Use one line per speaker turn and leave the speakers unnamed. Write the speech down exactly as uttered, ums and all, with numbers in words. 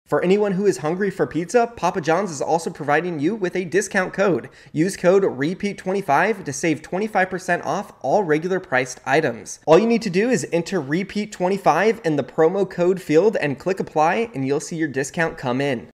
For anyone who is hungry for pizza, Papa John's is also providing you with a discount code. Use code repeat twenty-five to save twenty-five percent off all regular priced items. All you need to do is enter repeat twenty-five in the promo code field and click apply, and you'll see your discount come in.